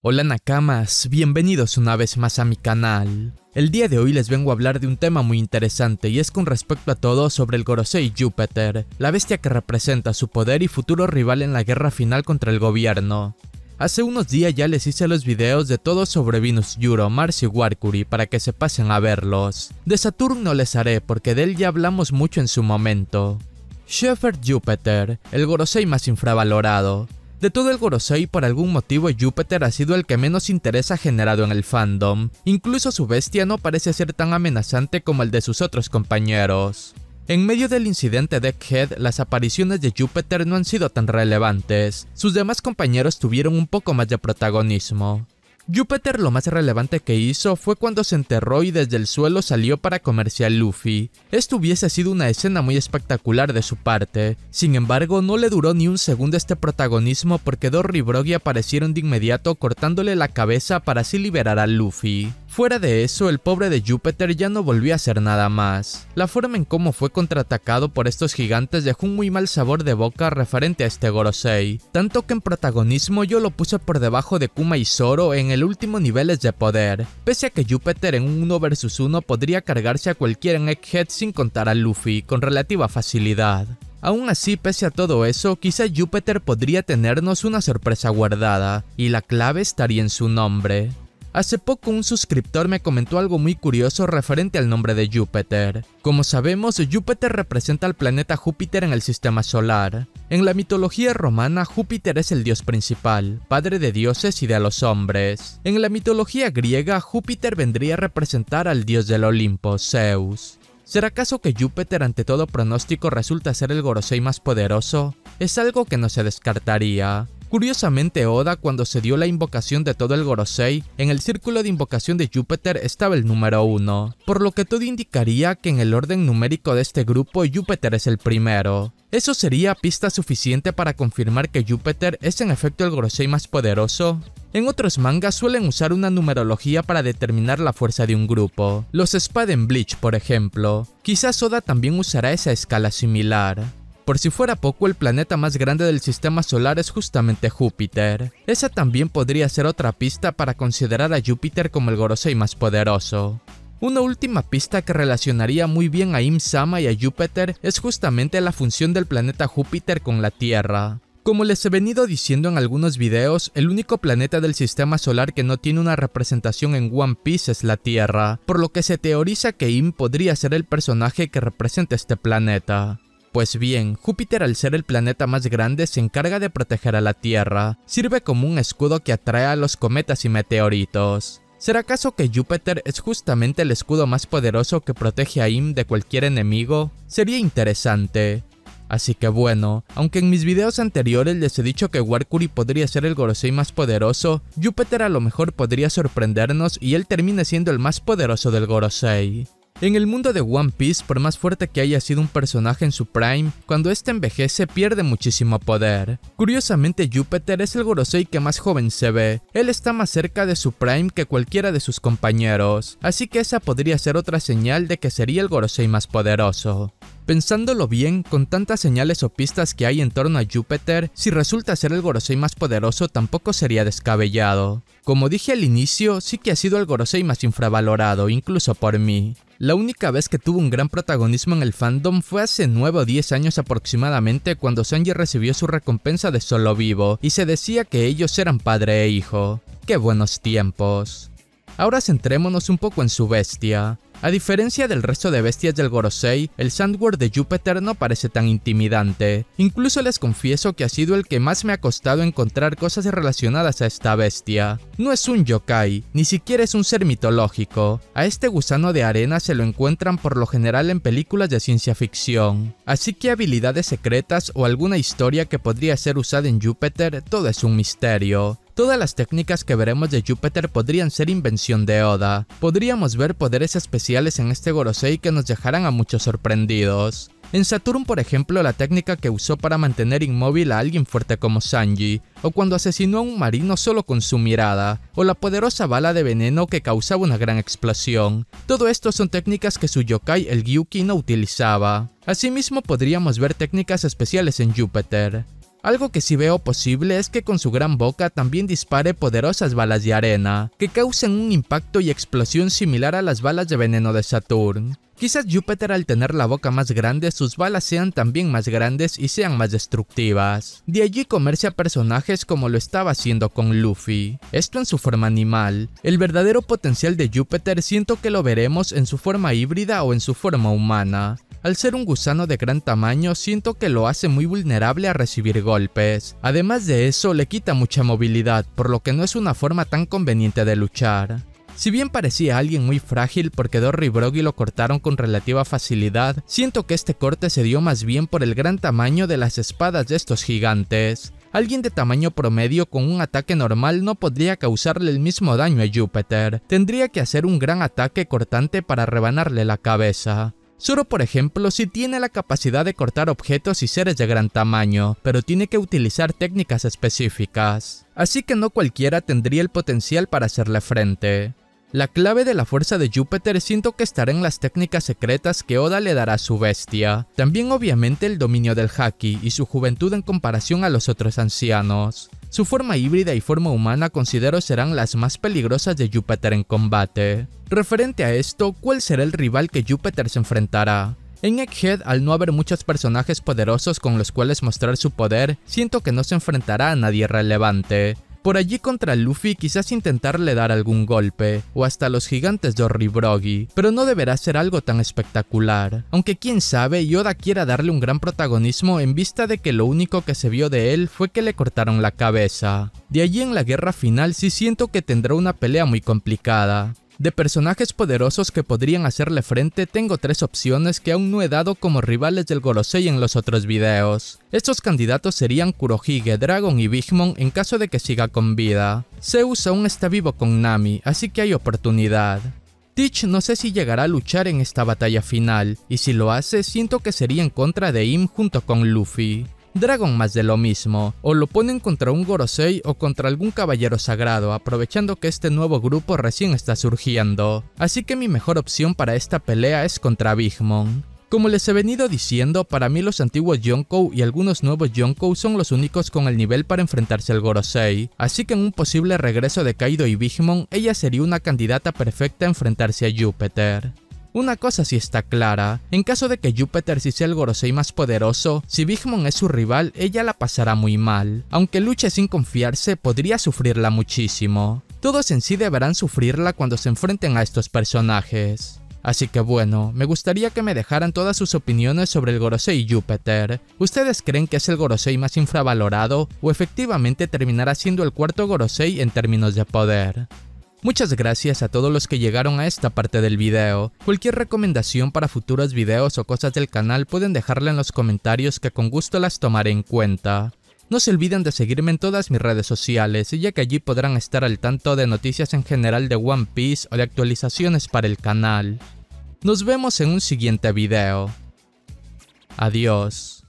Hola Nakamas, bienvenidos una vez más a mi canal. El día de hoy les vengo a hablar de un tema muy interesante y es con respecto a todo sobre el Gorosei Júpiter, la bestia que representa su poder y futuro rival en la guerra final contra el gobierno. Hace unos días ya les hice los videos de todo sobre Venus Yuro, Mars y Warcury para que se pasen a verlos. De Saturn no les haré porque de él ya hablamos mucho en su momento. Shepherd Júpiter, el Gorosei más infravalorado. De todo el Gorosei, por algún motivo Júpiter ha sido el que menos interés ha generado en el fandom. Incluso su bestia no parece ser tan amenazante como el de sus otros compañeros. En medio del incidente de Egghead, las apariciones de Júpiter no han sido tan relevantes. Sus demás compañeros tuvieron un poco más de protagonismo. Júpiter lo más relevante que hizo fue cuando se enterró y desde el suelo salió para comerse a Luffy. Esto hubiese sido una escena muy espectacular de su parte. Sin embargo, no le duró ni un segundo este protagonismo porque Dory y Brogy aparecieron de inmediato cortándole la cabeza para así liberar a Luffy. Fuera de eso, el pobre de Júpiter ya no volvió a hacer nada más. La forma en cómo fue contraatacado por estos gigantes dejó un muy mal sabor de boca referente a este Gorosei, tanto que en protagonismo yo lo puse por debajo de Kuma y Zoro en el último niveles de poder, pese a que Júpiter en un 1 vs 1 podría cargarse a cualquiera en Egghead sin contar a Luffy, con relativa facilidad. Aún así, pese a todo eso, quizá Júpiter podría tenernos una sorpresa guardada, y la clave estaría en su nombre. Hace poco un suscriptor me comentó algo muy curioso referente al nombre de Júpiter. Como sabemos, Júpiter representa al planeta Júpiter en el sistema solar. En la mitología romana, Júpiter es el dios principal, padre de dioses y de los hombres. En la mitología griega, Júpiter vendría a representar al dios del Olimpo, Zeus. ¿Será acaso que Júpiter ante todo pronóstico resulta ser el Gorosei más poderoso? Es algo que no se descartaría. Curiosamente, Oda, cuando se dio la invocación de todo el Gorosei, en el círculo de invocación de Júpiter estaba el número 1, por lo que todo indicaría que en el orden numérico de este grupo Júpiter es el primero. ¿Eso sería pista suficiente para confirmar que Júpiter es en efecto el Gorosei más poderoso? En otros mangas suelen usar una numerología para determinar la fuerza de un grupo. Los Spaden Bleach, por ejemplo. Quizás Oda también usará esa escala similar. Por si fuera poco, el planeta más grande del sistema solar es justamente Júpiter. Esa también podría ser otra pista para considerar a Júpiter como el Gorosei más poderoso. Una última pista que relacionaría muy bien a Im-sama y a Júpiter es justamente la función del planeta Júpiter con la Tierra. Como les he venido diciendo en algunos videos, el único planeta del sistema solar que no tiene una representación en One Piece es la Tierra, por lo que se teoriza que Im podría ser el personaje que representa este planeta. Pues bien, Júpiter al ser el planeta más grande se encarga de proteger a la Tierra, sirve como un escudo que atrae a los cometas y meteoritos. ¿Será acaso que Júpiter es justamente el escudo más poderoso que protege a Im de cualquier enemigo? Sería interesante. Así que bueno, aunque en mis videos anteriores les he dicho que Warcury podría ser el Gorosei más poderoso, Júpiter a lo mejor podría sorprendernos y él termine siendo el más poderoso del Gorosei. En el mundo de One Piece, por más fuerte que haya sido un personaje en su prime, cuando este envejece pierde muchísimo poder. Curiosamente, Júpiter es el Gorosei que más joven se ve. Él está más cerca de su prime que cualquiera de sus compañeros, así que esa podría ser otra señal de que sería el Gorosei más poderoso. Pensándolo bien, con tantas señales o pistas que hay en torno a Júpiter, si resulta ser el Gorosei más poderoso tampoco sería descabellado. Como dije al inicio, sí que ha sido el Gorosei más infravalorado, incluso por mí. La única vez que tuvo un gran protagonismo en el fandom fue hace 9 o 10 años aproximadamente cuando Sanji recibió su recompensa de Solo Vivo y se decía que ellos eran padre e hijo. ¡Qué buenos tiempos! Ahora centrémonos un poco en su bestia. A diferencia del resto de bestias del Gorosei, el Sandword de Júpiter no parece tan intimidante. Incluso les confieso que ha sido el que más me ha costado encontrar cosas relacionadas a esta bestia. No es un yokai, ni siquiera es un ser mitológico. A este gusano de arena se lo encuentran por lo general en películas de ciencia ficción. Así que habilidades secretas o alguna historia que podría ser usada en Júpiter, todo es un misterio. Todas las técnicas que veremos de Júpiter podrían ser invención de Oda. Podríamos ver poderes especiales en este Gorosei que nos dejarán a muchos sorprendidos. En Saturn, por ejemplo, la técnica que usó para mantener inmóvil a alguien fuerte como Sanji, o cuando asesinó a un marino solo con su mirada, o la poderosa bala de veneno que causaba una gran explosión. Todo esto son técnicas que su yokai, el Gyuki, no utilizaba. Asimismo, podríamos ver técnicas especiales en Júpiter. Algo que sí veo posible es que con su gran boca también dispare poderosas balas de arena, que causen un impacto y explosión similar a las balas de veneno de Saturn. Quizás Júpiter, al tener la boca más grande, sus balas sean también más grandes y sean más destructivas. De allí comerse a personajes como lo estaba haciendo con Luffy. Esto en su forma animal. El verdadero potencial de Júpiter siento que lo veremos en su forma híbrida o en su forma humana. Al ser un gusano de gran tamaño, siento que lo hace muy vulnerable a recibir golpes. Además de eso, le quita mucha movilidad, por lo que no es una forma tan conveniente de luchar. Si bien parecía alguien muy frágil porque Dory y Brogy lo cortaron con relativa facilidad, siento que este corte se dio más bien por el gran tamaño de las espadas de estos gigantes. Alguien de tamaño promedio con un ataque normal no podría causarle el mismo daño a Júpiter. Tendría que hacer un gran ataque cortante para rebanarle la cabeza. Zoro, por ejemplo, sí tiene la capacidad de cortar objetos y seres de gran tamaño, pero tiene que utilizar técnicas específicas. Así que no cualquiera tendría el potencial para hacerle frente. La clave de la fuerza de Júpiter siento que estará en las técnicas secretas que Oda le dará a su bestia. También obviamente el dominio del Haki y su juventud en comparación a los otros ancianos. Su forma híbrida y forma humana considero serán las más peligrosas de Júpiter en combate. Referente a esto, ¿cuál será el rival que Júpiter se enfrentará? En Egghead, al no haber muchos personajes poderosos con los cuales mostrar su poder, siento que no se enfrentará a nadie relevante. Por allí contra Luffy quizás intentarle dar algún golpe, o hasta los gigantes Dory y Brogy, pero no deberá ser algo tan espectacular. Aunque quién sabe, Oda quiera darle un gran protagonismo en vista de que lo único que se vio de él fue que le cortaron la cabeza. De allí en la guerra final sí siento que tendrá una pelea muy complicada. De personajes poderosos que podrían hacerle frente, tengo 3 opciones que aún no he dado como rivales del Gorosei en los otros videos. Estos candidatos serían Kurohige, Dragon y Big Mom en caso de que siga con vida. Zeus aún está vivo con Nami, así que hay oportunidad. Teach no sé si llegará a luchar en esta batalla final, y si lo hace, siento que sería en contra de Im junto con Luffy. Dragon más de lo mismo, o lo ponen contra un Gorosei o contra algún caballero sagrado, aprovechando que este nuevo grupo recién está surgiendo. Así que mi mejor opción para esta pelea es contra Big Mom. Como les he venido diciendo, para mí los antiguos Yonkou y algunos nuevos Yonkou son los únicos con el nivel para enfrentarse al Gorosei, así que en un posible regreso de Kaido y Big Mom, ella sería una candidata perfecta a enfrentarse a Júpiter. Una cosa sí está clara, en caso de que Júpiter sí sea el Gorosei más poderoso, si Big Mom es su rival, ella la pasará muy mal. Aunque luche sin confiarse, podría sufrirla muchísimo. Todos en sí deberán sufrirla cuando se enfrenten a estos personajes. Así que bueno, me gustaría que me dejaran todas sus opiniones sobre el Gorosei y Júpiter. ¿Ustedes creen que es el Gorosei más infravalorado o efectivamente terminará siendo el cuarto Gorosei en términos de poder? Muchas gracias a todos los que llegaron a esta parte del video. Cualquier recomendación para futuros videos o cosas del canal pueden dejarla en los comentarios que con gusto las tomaré en cuenta. No se olviden de seguirme en todas mis redes sociales, ya que allí podrán estar al tanto de noticias en general de One Piece o de actualizaciones para el canal. Nos vemos en un siguiente video. Adiós.